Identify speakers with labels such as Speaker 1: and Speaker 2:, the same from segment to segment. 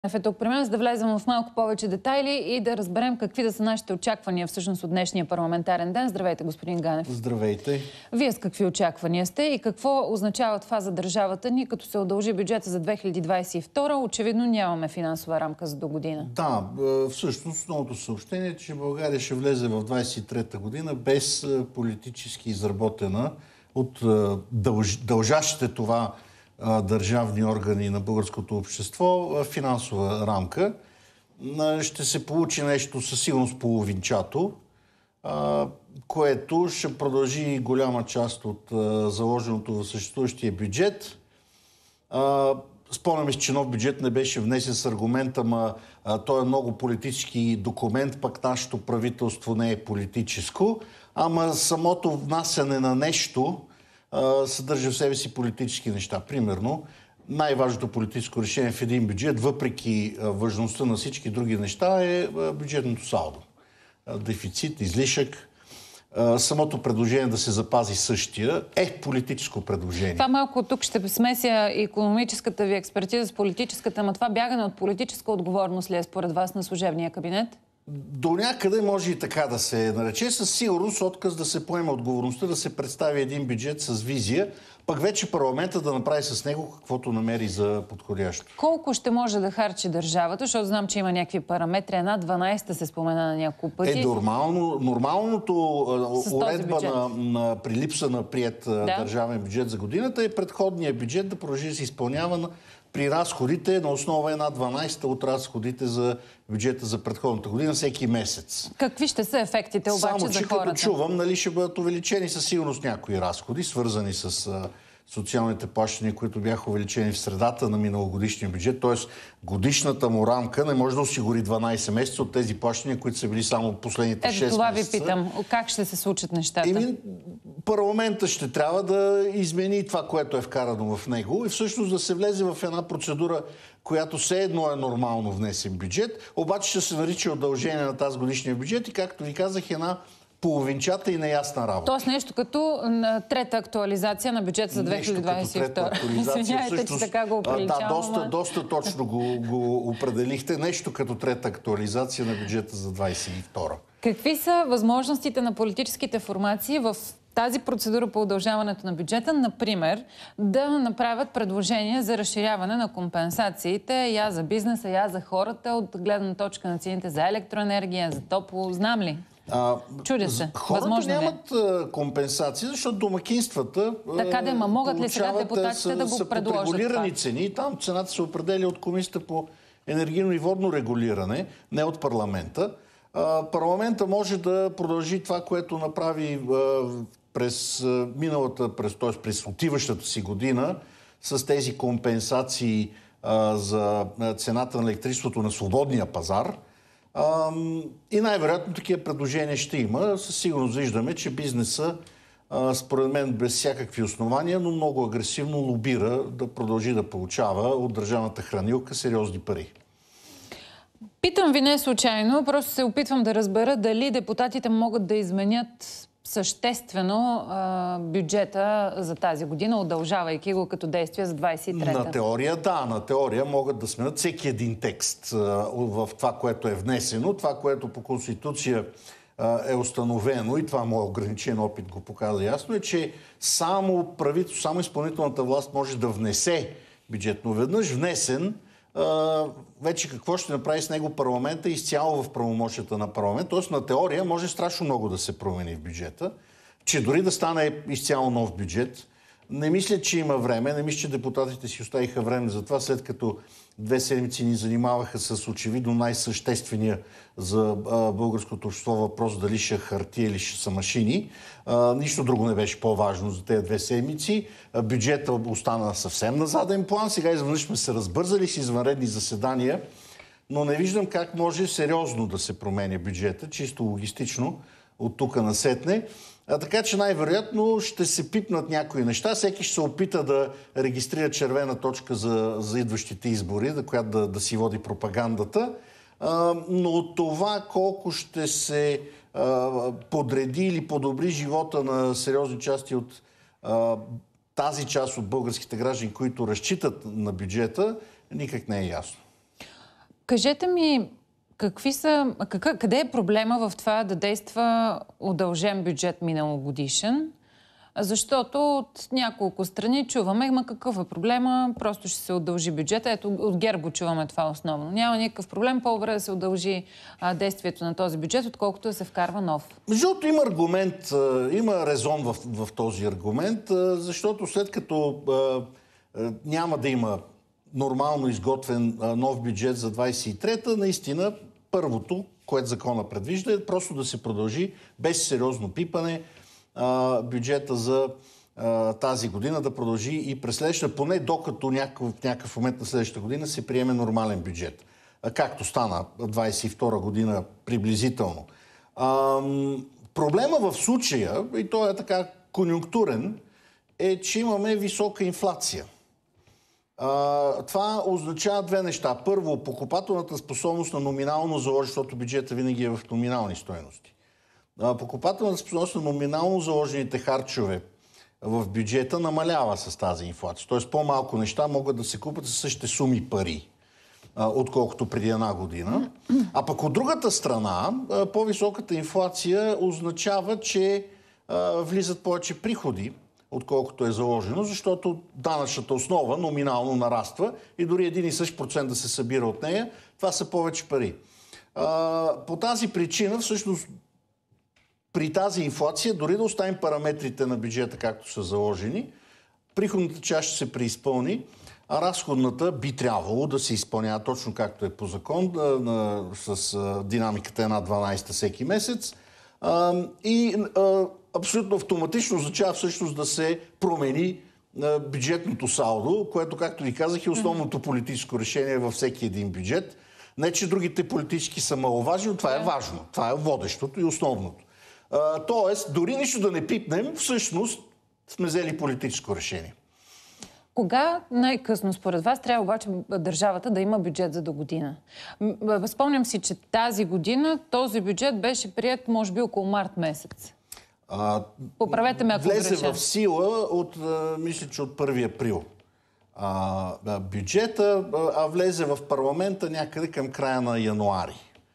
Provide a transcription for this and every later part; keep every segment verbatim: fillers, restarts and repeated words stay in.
Speaker 1: е тук при мен, за да влезем в малко повече детайли и да разберем какви да са нашите очаквания всъщност от днешния парламентарен ден. Здравейте, господин Ганев.
Speaker 2: Здравейте.
Speaker 1: Вие с какви очаквания сте и какво означава това за държавата ни, като се удължи бюджета за две хиляди двадесет и втора? Очевидно нямаме финансова рамка за до година.
Speaker 2: Да, всъщност новото съобщение е, че България ще влезе в двадесет и трета година без политически изработена от дълж... дължащите това държавни органи на българското общество финансова рамка. Ще се получи нещо със сигурност половинчато, което ще продължи голяма част от заложеното в съществуващия бюджет. Спомняме си, че нов бюджет не беше внесен с аргумента, ама той е много политически документ, пък нашето правителство не е политическо, ама самото внасяне на нещо съдържа в себе си политически неща. Примерно, най-важното политическо решение в един бюджет, въпреки важността на всички други неща, е бюджетното салдо. Дефицит, излишък. Самото предложение да се запази същия е политическо предложение.
Speaker 1: Това малко тук ще смеся икономическата ви експертиза с политическата, но това бягане от политическа отговорност ли е според вас на служебния кабинет?
Speaker 2: До някъде може и така да се нарече. Със сигурност отказ да се поеме отговорността да се представи един бюджет с визия, пък вече парламента да направи с него каквото намери за подходящо.
Speaker 1: Колко ще може да харчи държавата? Защото знам, че има някакви параметри. Една дванадесета се спомена на няколко пъти.
Speaker 2: Е, нормално, нормалното уредба на, на, при липса на приет да. държавен бюджет за годината е предходния бюджет да продължи да се изпълнява на при разходите на основа една дванадесета от разходите за бюджета за предходната година всеки месец.
Speaker 1: Какви ще са ефектите обаче
Speaker 2: Само,
Speaker 1: за
Speaker 2: че,
Speaker 1: хората?
Speaker 2: Като чувам, нали, ще бъдат увеличени със сигурност някои разходи, свързани с а, социалните плащания, които бяха увеличени в средата на миналогодишния бюджет. Т.е. годишната му рамка не може да осигури дванадесет месеца от тези плащания, които са били само последните шест месеца.
Speaker 1: Ето това ви питам. Как ще се случат нещата?
Speaker 2: Еми, парламента ще трябва да измени това, което е вкарано в него и всъщност да се влезе в една процедура, която все едно е нормално внесен бюджет, обаче ще се нарича удължение на тази годишния бюджет и, както ви казах, една половинчата и неясна работа.
Speaker 1: Тоест нещо като трета актуализация на бюджет за две хиляди двадесет и втора. Извинявайте, че така го оприличавам.
Speaker 2: Да, доста, доста точно го, го определихте. Нещо като трета актуализация на бюджета за двадесет и втора.
Speaker 1: Какви са възможностите на политическите формации в тази процедура по удължаването на бюджета, например, да направят предложения за разширяване на компенсациите я за бизнеса, я за хората, от гледна точка на цените за електроенергия, за топло, знам ли?
Speaker 2: А,
Speaker 1: Чудя се.
Speaker 2: Хората
Speaker 1: Възможно
Speaker 2: нямат а, компенсации, защото домакинствата
Speaker 1: така да, ма могат ли сега депутатите да го
Speaker 2: са
Speaker 1: предложат
Speaker 2: под регулирани
Speaker 1: това?
Speaker 2: цени и там цената се определя от Комисията по енергийно и водно регулиране, не от парламента. А, парламента може да продължи това, което направи а, през а, миналата, през, т.е. през отиващата си година с тези компенсации а, за цената на електричеството на свободния пазар. Uh, и най-вероятно такива предложения ще има. Със сигурност виждаме, че бизнеса, uh, според мен без всякакви основания, но много агресивно лобира да продължи да получава от държавната хранилка сериозни пари.
Speaker 1: Питам ви не случайно, просто се опитвам да разбера дали депутатите могат да изменят съществено а, бюджета за тази година, удължавайки го като действие за двадесет и трета.
Speaker 2: На теория, да. На теория могат да сменят всеки един текст а, в това, което е внесено. Това, което по Конституция а, е установено, и това моят ограничен опит го показва ясно, е, че само правителство, само изпълнителната власт може да внесе бюджет. Но веднъж внесен, а, вече какво ще направи с него парламента изцяло в правомощията на парламент. Тоест на теория може страшно много да се промени в бюджета, че дори да стане изцяло нов бюджет. Не мисля, че има време. Не мисля, че депутатите си оставиха време за това, след като две седмици ни занимаваха с очевидно най-съществения за а, българското общество въпрос дали ще хартия или ще са машини. А, нищо друго не беше по-важно за тези две седмици. А, бюджета остана съвсем на заден план. Сега изведнъж сме се разбързали с извънредни заседания, но не виждам как може сериозно да се променя бюджета, чисто логистично, от тук насетне. А, така че най-вероятно ще се пипнат някои неща. Всеки ще се опита да регистрира червена точка за, за идващите избори, да, която да, да си води пропагандата. А, но това колко ще се а, подреди или подобри живота на сериозни части от а, тази част от българските граждани, които разчитат на бюджета, никак не е ясно.
Speaker 1: Кажете ми, какви са, какъв, къде е проблема в това да действа удължен бюджет миналогодишен? Защото от няколко страни чуваме, ма какъв е проблема, просто ще се удължи бюджета. Ето, от ГЕРБ го чуваме това основно. Няма никакъв проблем, по-добре да се удължи а, действието на този бюджет, отколкото да се вкарва нов.
Speaker 2: Защото има аргумент, има резон в, в този аргумент, защото след като а, а, няма да има нормално изготвен а, нов бюджет за двадесет и трета, наистина първото, което закона предвижда, е просто да се продължи без сериозно пипане бюджета за а, тази година, да продължи и през следващата, поне докато някакъв, в някакъв момент на следващата година се приеме нормален бюджет. А, както стана двадесет и втора година приблизително. А, проблема в случая, и той е така конюнктурен, е, че имаме висока инфлация. А, това означава две неща. Първо, покупателната способност на номинално заложи, защото бюджета винаги е в номинални стойности. Покупателната способност на номинално заложените харчове в бюджета намалява с тази инфлация. Тоест по-малко неща могат да се купят със същите суми пари, отколкото преди една година. А пък от другата страна, по-високата инфлация означава, че влизат повече приходи, отколкото е заложено, защото данъчната основа номинално нараства и дори един и същ процент да се събира от нея, това са повече пари. По тази причина, всъщност, при тази инфлация, дори да оставим параметрите на бюджета както са заложени, приходната част ще се преизпълни, а разходната би трябвало да се изпълнява точно както е по закон, да, на, с а, динамиката една дванадесета всеки месец. А, и а, абсолютно автоматично означава всъщност да се промени а, бюджетното салдо, което, както ви казах, е основното политическо решение във всеки един бюджет. Не, че другите политически са маловажни, но това е важно. Това е водещото и основното. Uh, тоест, дори нищо да не пипнем, всъщност сме взели политическо решение.
Speaker 1: Кога най-късно според вас трябва обаче държавата да има бюджет за до година? Спомням си, че тази година този бюджет беше прият може би около март месец. Uh, Поправете ме, ако
Speaker 2: влезе
Speaker 1: греша.
Speaker 2: в сила от, uh, мисля, че от първи април uh, бюджета, а влезе в парламента някъде към края на януари.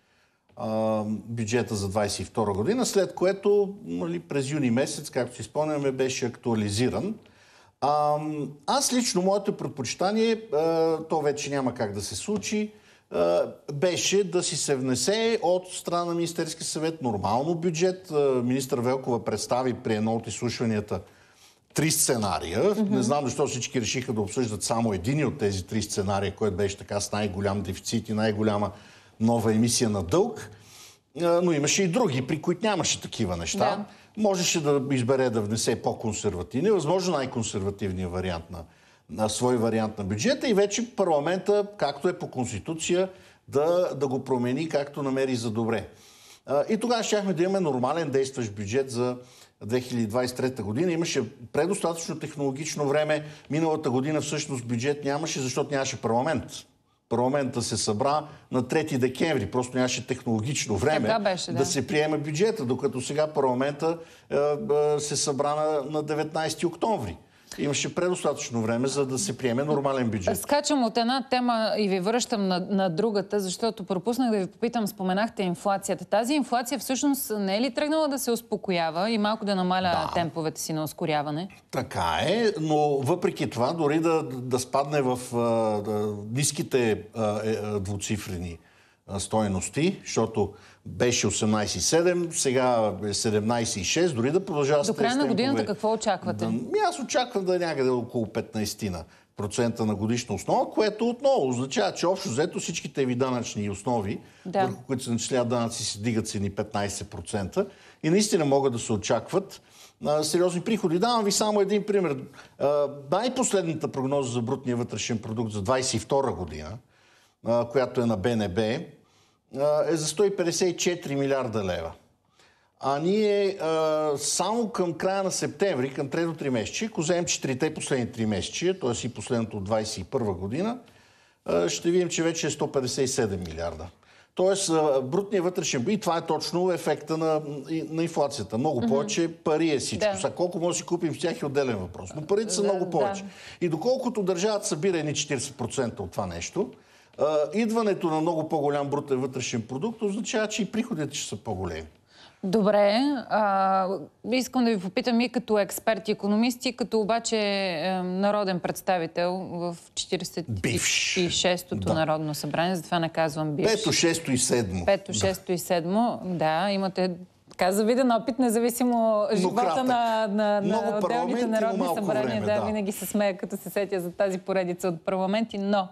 Speaker 2: Бюджета за двадесет и втора година, след което нали, през юни месец, както си спомняме, беше актуализиран. А, аз лично, моето предпочитание, а, то вече няма как да се случи, а, беше да си се внесе от страна на Министерския съвет нормално бюджет. А, министър Велкова представи при едно от изслушванията три сценария. Mm-hmm. Не знам защо всички решиха да обсъждат само един от тези три сценария, който беше така с най-голям дефицит и най-голяма нова емисия на дълг, но имаше и други, при които нямаше такива неща. Да. Можеше да избере да внесе по-консервативни, възможно най-консервативния вариант на, на свой вариант на бюджета и вече парламента, както е по Конституция, да, да го промени както намери за добре. И тогава щяхме да имаме нормален действащ бюджет за две хиляди двадесет и трета година. Имаше предостатъчно технологично време. Миналата година всъщност бюджет нямаше, защото нямаше парламент. Парламента се събра на трети декември. Просто нямаше технологично време беше, да. да се приеме бюджета, докато сега парламента е, е, се събра на, на деветнадесети октомври. Имаше предостатъчно време, за да се приеме нормален бюджет.
Speaker 1: Скачам от една тема и ви връщам на, на другата, защото пропуснах да ви попитам, споменахте инфлацията. Тази инфлация всъщност не е ли тръгнала да се успокоява и малко да намаля да. темповете си на ускоряване? Така
Speaker 2: е, но въпреки това, дори да, да спадне в а, да, ниските а, е, двуцифрени стойности, защото беше осемнадесет цяло и седем, сега е седемнадесет цяло и шест, дори да продължава с
Speaker 1: тези темпове. До края на годината какво очаквате?
Speaker 2: Да, аз очаквам да е някъде около петнадесет процента на годишна основа, което отново означава, че общо взето всичките ви данъчни основи, да. върху които се начисляват данъци, се дигат цени петнадесет процента и наистина могат да се очакват а, сериозни приходи. Давам ви само един пример. А, най-последната прогноза за брутния вътрешен продукт за двадесет и втора година, а, която е на Б Н Б, е за сто и петдесет и четири милиарда лева. А ние а, само към края на септември, към трето тримесечие, ако вземем четирите последни тримесечия, т.е. и последното от двадесет и първа година, а, ще видим, че вече е сто петдесет и седем милиарда. Тоест, а, брутният вътрешен... И това е точно ефекта на, на инфлацията. Много mm-hmm. повече пари е всичко. Да. Сега, колко може да си купим с тях е отделен въпрос. Но парите са да, много повече. Да. И доколкото държавата събира едни четиридесет процента от това нещо, а, идването на много по-голям брутен вътрешен продукт означава, че и приходите ще са по-големи.
Speaker 1: Добре. А, искам да ви попитам и като експерт и икономист, и като обаче е, народен представител в четиридесет и шестото да. Народно събрание, затова не казвам бивш.
Speaker 2: Пето, шесто и седмо.
Speaker 1: Пето, шесто да. и седмо, да, имате така завиден опит, независимо живота на, на, на отделните народни събрания. Време, да, да, винаги се смея, като се сетя за тази поредица от парламенти, но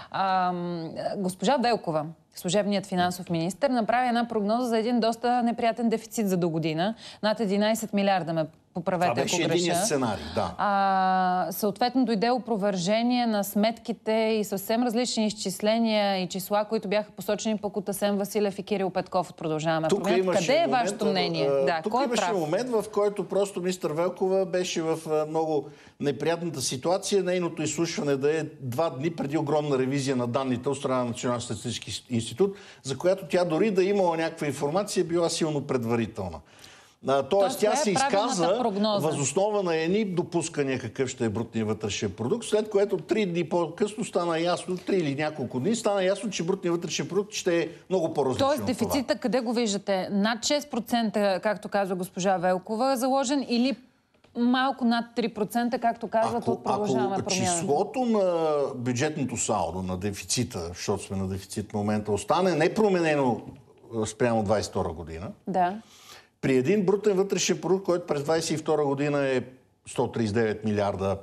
Speaker 1: а, госпожа Велкова, служебният финансов министър, направи една прогноза за един доста неприятен дефицит за до година. Над единайсет милиарда, ме поправете,
Speaker 2: това беше единия сценарий, да.
Speaker 1: А, съответно дойде опровержение на сметките и съвсем различни изчисления и числа, които бяха посочени пък от Асен Василев и Кирил Петков от Продължаваме промяната. Къде е момент, вашето мнение? А, да,
Speaker 2: тук
Speaker 1: кой е
Speaker 2: имаше
Speaker 1: прав?
Speaker 2: момент, в който просто министър Велкова беше в много неприятната ситуация. Нейното изслушване да е два дни преди огромна ревизия на данните от страна на Националния статистически институт, за която тя дори да имала някаква информация, била силно предварителна. Тоест, Тоест тя се е изказа възоснова на едни допускания какъв ще е брутният вътрешен продукт, след което три дни по-късно стана ясно, три или няколко дни, стана ясно, че брутният вътрешен продукт ще е много по-различен.
Speaker 1: Тоест дефицита къде го виждате? Над шест процента, както казва госпожа Велкова, заложен, или малко над три процента, както казват
Speaker 2: ако,
Speaker 1: от Продължаваме
Speaker 2: ако
Speaker 1: промяна?
Speaker 2: Числото на бюджетното салдо, на дефицита, защото сме на дефицит в момента, остане непроменено спрямо двайсет и втора година, да. При един брутен вътрешен продукт, който през двайсет и втора година е сто трийсет и девет милиарда,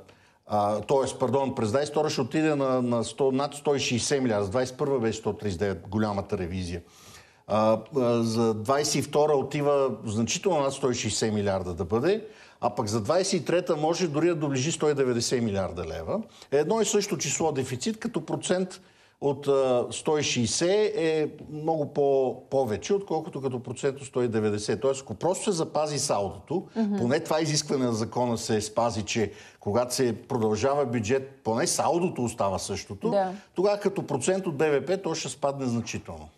Speaker 2: т.е. пардон, през двайсет и втора ще отиде на, на сто, над сто и шейсет милиарда, за двайсет и първа беше сто трийсет и девет, голямата ревизия. А, а, за двайсет и втора отива значително над сто и шейсет милиарда да бъде, а пък за двайсет и трета може дори да доближи сто и деветдесет милиарда лева. Едно и също число дефицит, като процент от сто и шейсет е много по-повече, отколкото като процент от сто и деветдесет. Тоест, ако просто се запази салдото, mm-hmm. поне това изискване на закона се спази, че когато се продължава бюджет, поне салдото остава същото, да. Тогава като процент от БВП то ще спадне значително.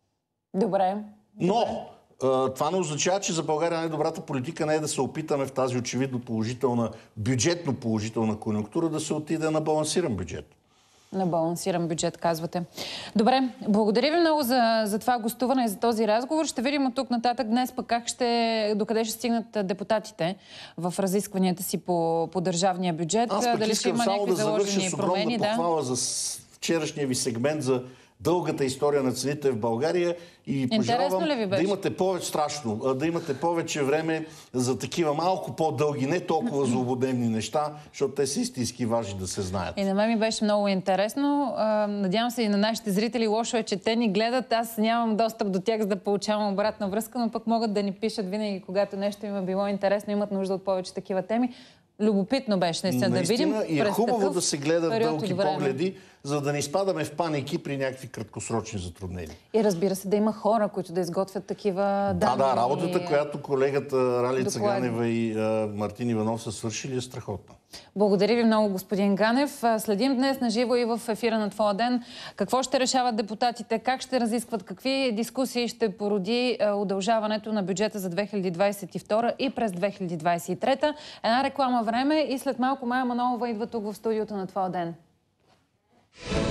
Speaker 1: Добре.
Speaker 2: Но това не означава, че за България най-добрата политика не е да се опитаме в тази очевидно положителна, бюджетно положителна конюнктура да се отиде на балансиран бюджет.
Speaker 1: На балансиран бюджет, казвате. Добре, благодаря ви много за, за това гостуване и за този разговор. Ще видим от тук нататък днес пък как ще, докъде ще стигнат депутатите в разискванията си по, по държавния бюджет.
Speaker 2: Аз пък
Speaker 1: дали
Speaker 2: искам
Speaker 1: ще има
Speaker 2: само да завърша с огромна
Speaker 1: промени,
Speaker 2: похвала
Speaker 1: да?
Speaker 2: за вчерашния ви сегмент за дългата история на цените в България и пожелавам да имате повече, страшно, да имате повече време за такива малко по-дълги, не толкова злободневни неща, защото те са истински важни да се знаят.
Speaker 1: И на мен ми беше много интересно. Надявам се и на нашите зрители. Лошо е, че те ни гледат. Аз нямам достъп до тях, за да получавам обратна връзка, но пък могат да ни пишат винаги, когато нещо им е било интересно, имат нужда от повече такива теми. Любопитно беше наистина, наистина да видим.
Speaker 2: И е хубаво да се гледат дълги погледи, за да не изпадаме в паники при някакви краткосрочни затруднения.
Speaker 1: И разбира се, да има хора, които да изготвят такива данни.
Speaker 2: Да, да, работата, която колегата Ралица Ганева и а, Мартин Иванов са свършили, е страхотна.
Speaker 1: Благодаря ви много, господин Ганев. Следим днес на живо и в ефира на Твоя ден. Какво ще решават депутатите, как ще разискват, какви дискусии ще породи удължаването на бюджета за две хиляди двайсет и втора и през две хиляди двайсет и трета. Една реклама време и след малко Мая Манолова идва тук в студиото на Твоя ден.